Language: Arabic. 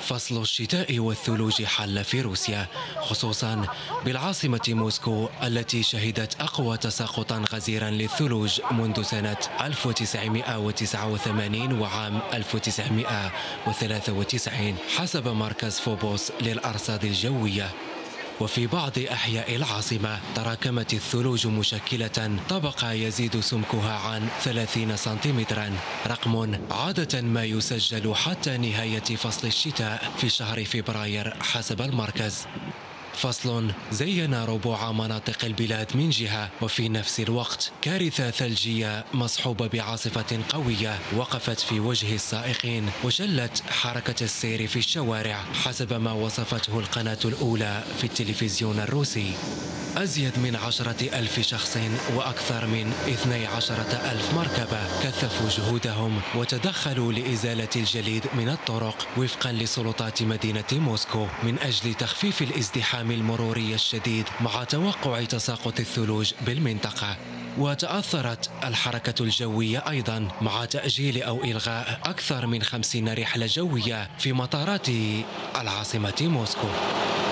فصل الشتاء والثلوج حل في روسيا، خصوصا بالعاصمة موسكو التي شهدت أقوى تساقطا غزيرا للثلوج منذ سنة 1989 وعام 1993 حسب مركز فوبوس للأرصاد الجوية. وفي بعض أحياء العاصمة تراكمت الثلوج مشكلة طبقة يزيد سمكها عن 30 سنتيمترا، رقم عادة ما يسجل حتى نهاية فصل الشتاء في شهر فبراير حسب المركز. فصل زين ربوع مناطق البلاد من جهة، وفي نفس الوقت كارثة ثلجية مصحوبة بعاصفة قوية وقفت في وجه السائقين وشلت حركة السير في الشوارع حسب ما وصفته القناة الأولى في التلفزيون الروسي. أزيد من 10,000 شخص وأكثر من 12,000 مركبة كثفوا جهودهم وتدخلوا لإزالة الجليد من الطرق وفقا لسلطات مدينة موسكو من أجل تخفيف الازدحام المروري الشديد مع توقع تساقط الثلوج بالمنطقة. وتأثرت الحركة الجوية أيضا مع تأجيل أو إلغاء أكثر من 50 رحلة جوية في مطارات العاصمة موسكو.